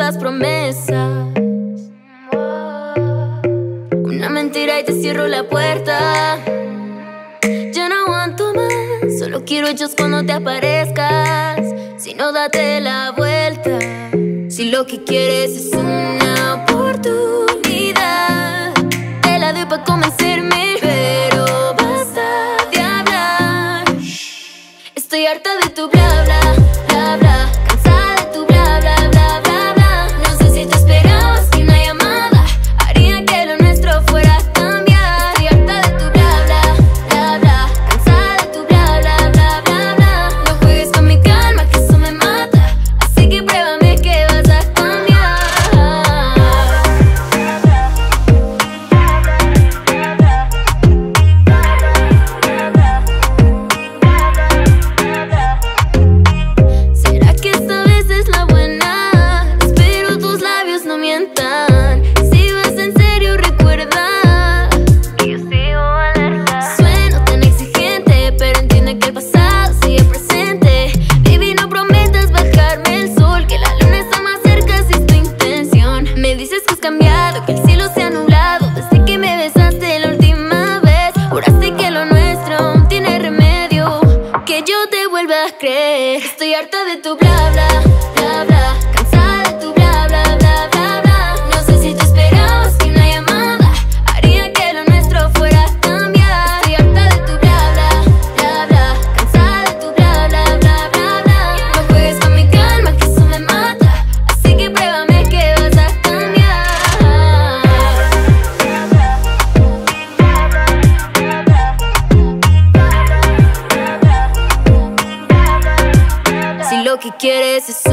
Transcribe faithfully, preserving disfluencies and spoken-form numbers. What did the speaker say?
las promesas. Una mentira y te cierro la puerta. Ya no aguanto más, solo quiero hechos cuando te aparezcas. Si no, date la vuelta. Si lo que quieres es una oportunidad, te la doy pa' convencerme, pero basta de hablar. Estoy harta de tu bla bla, bla bla, cansada de tu bla bla, bla bla bla. No sé si te esperabas que una llamada haría que lo nuestro fuera a cambiar. Estoy harta de tu bla bla, bla bla, cansada de tu bla bla, bla bla bla. No juegues con mi calma, que eso me mata, así que pruébame que vas a cambiar. ¿Será que esta vez es la buena? Espero tus labios no mientan. Si vas en serio, recuerda que yo sigo alerta. Sueno tan exigente, pero entiende que el pasado sigue presente. Baby, no prometas bajarme el sol, que la luna está más cerca si es tu intención. Me dices que has cambiado, que el cielo se ha nublado desde que me besaste la última vez. Juraste que lo nuestro aún tiene remedio, que yo te vuelva a creer. Estoy harta de tu bla bla, bla bla, cansada de tu bla bla, bla bla bla. No sé si te esperabas que una llamada haría que lo nuestro fuera a cambiar. Estoy harta de tu bla bla, bla bla, cansada de tu bla bla, bla bla bla. No juegues con mi calma, que eso me mata, así que pruébame que vas a cambiar. Si lo que quieres es